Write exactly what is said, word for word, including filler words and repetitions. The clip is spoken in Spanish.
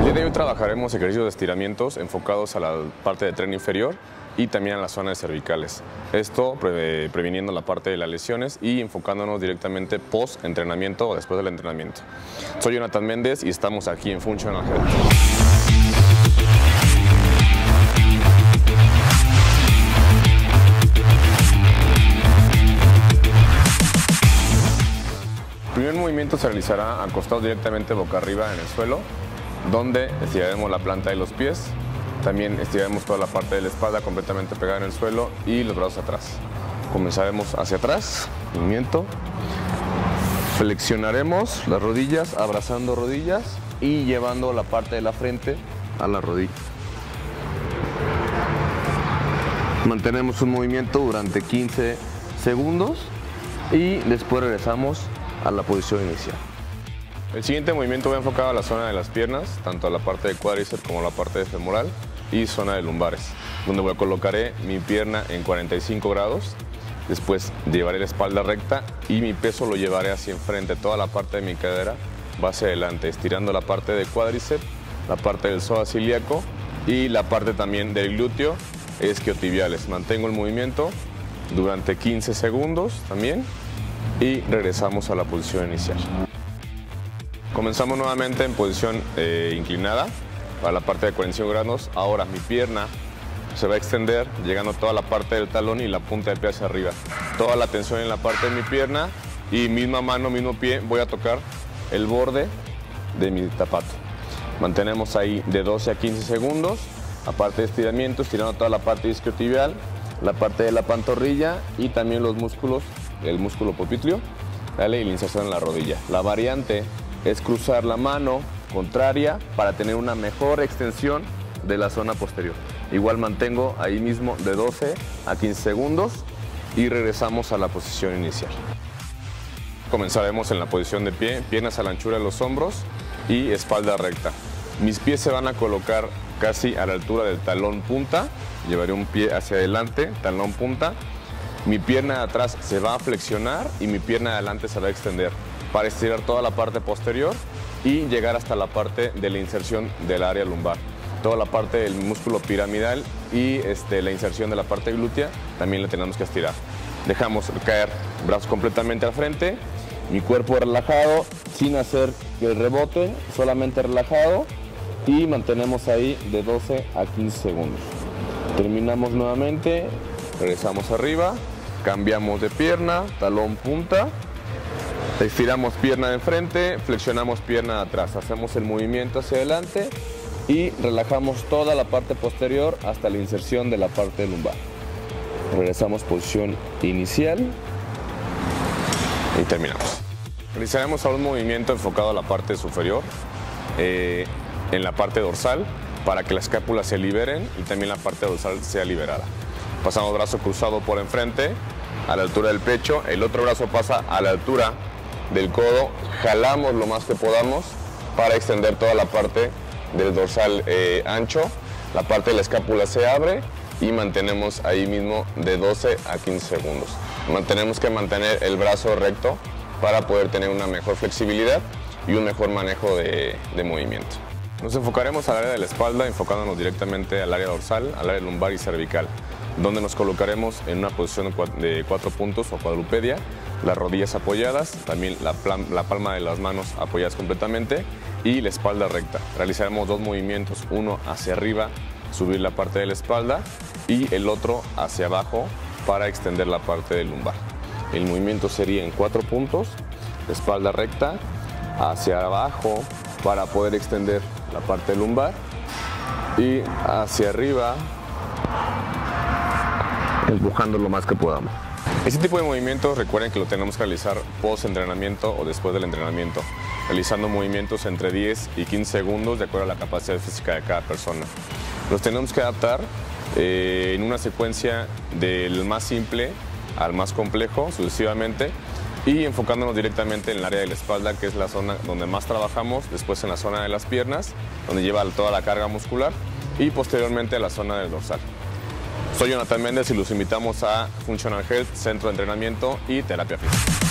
El día de hoy trabajaremos ejercicios de estiramientos enfocados a la parte de tren inferior y también a las zonas cervicales. Esto pre previniendo la parte de las lesiones y enfocándonos directamente post-entrenamiento o después del entrenamiento. Soy Jonathan Méndez y estamos aquí en Functional Health. El primer movimiento se realizará acostados directamente boca arriba en el suelo, donde estiraremos la planta de los pies. También estiraremos toda la parte de la espalda completamente pegada en el suelo y los brazos atrás. Comenzaremos hacia atrás, movimiento. Flexionaremos las rodillas, abrazando rodillas y llevando la parte de la frente a la rodilla. Mantenemos un movimiento durante quince segundos y después regresamos a la posición inicial. El siguiente movimiento va enfocado a la zona de las piernas, tanto a la parte de cuádriceps como a la parte de femoral y zona de lumbares, donde voy a colocaré mi pierna en cuarenta y cinco grados, después llevaré la espalda recta y mi peso lo llevaré hacia enfrente, toda la parte de mi cadera va hacia adelante, estirando la parte de cuádriceps, la parte del psoas ilíaco y la parte también del glúteo isquiotibiales. Mantengo el movimiento durante quince segundos también y regresamos a la posición inicial. Comenzamos nuevamente en posición eh, inclinada para la parte de cuarenta y cinco grados. Ahora mi pierna se va a extender llegando a toda la parte del talón y la punta del pie hacia arriba. Toda la tensión en la parte de mi pierna y misma mano, mismo pie, voy a tocar el borde de mi zapato. Mantenemos ahí de doce a quince segundos. Aparte de estiramiento, estirando toda la parte isquiotibial, la parte de la pantorrilla y también los músculos, el músculo popliteo, ¿vale? Y la inserción en la rodilla. La variante es cruzar la mano contraria para tener una mejor extensión de la zona posterior. Igual mantengo ahí mismo de doce a quince segundos y regresamos a la posición inicial. Comenzaremos en la posición de pie, piernas a la anchura de los hombros y espalda recta. Mis pies se van a colocar casi a la altura del talón punta, llevaré un pie hacia adelante, talón punta. Mi pierna de atrás se va a flexionar y mi pierna de adelante se va a extender para estirar toda la parte posterior y llegar hasta la parte de la inserción del área lumbar. Toda la parte del músculo piramidal y este, la inserción de la parte glútea también la tenemos que estirar. Dejamos caer brazos completamente al frente, mi cuerpo relajado, sin hacer el rebote, solamente relajado y mantenemos ahí de doce a quince segundos. Terminamos nuevamente, regresamos arriba, cambiamos de pierna, talón punta. Estiramos pierna de enfrente, flexionamos pierna de atrás, hacemos el movimiento hacia adelante y relajamos toda la parte posterior hasta la inserción de la parte lumbar. Regresamos posición inicial y terminamos. Realizaremos ahora un movimiento enfocado a la parte superior, eh, en la parte dorsal, para que la escápula se liberen y también la parte dorsal sea liberada. Pasamos brazo cruzado por enfrente, a la altura del pecho, el otro brazo pasa a la altura del codo, jalamos lo más que podamos para extender toda la parte del dorsal eh, ancho, la parte de la escápula se abre y mantenemos ahí mismo de doce a quince segundos. Mantenemos que mantener el brazo recto para poder tener una mejor flexibilidad y un mejor manejo de, de movimiento. Nos enfocaremos al área de la espalda, enfocándonos directamente al área dorsal, al área lumbar y cervical, donde nos colocaremos en una posición de cuatro puntos o cuadrupedia, las rodillas apoyadas, también la, la palma de las manos apoyadas completamente y la espalda recta. Realizaremos dos movimientos, uno hacia arriba, subir la parte de la espalda y el otro hacia abajo para extender la parte del lumbar. El movimiento sería en cuatro puntos, espalda recta, hacia abajo para poder extender la parte lumbar y hacia arriba, empujando lo más que podamos. Este tipo de movimientos recuerden que lo tenemos que realizar post entrenamiento o después del entrenamiento, realizando movimientos entre diez y quince segundos de acuerdo a la capacidad física de cada persona. Los tenemos que adaptar eh, en una secuencia del más simple al más complejo sucesivamente y enfocándonos directamente en el área de la espalda, que es la zona donde más trabajamos, después en la zona de las piernas, donde lleva toda la carga muscular y posteriormente a la zona del dorsal. Soy Jonathan Méndez y los invitamos a Functional Health, Centro de Entrenamiento y Terapia Física.